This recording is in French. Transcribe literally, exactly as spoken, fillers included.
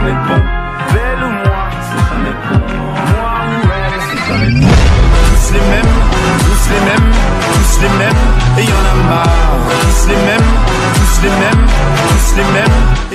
jamais bon. Elle ou moi, c'est jamais bon. Moi ou elle, c'est jamais bon. Tous les mêmes, tous les mêmes, tous les mêmes, et y'en a marre. Tous les mêmes, tous les mêmes, tous les mêmes,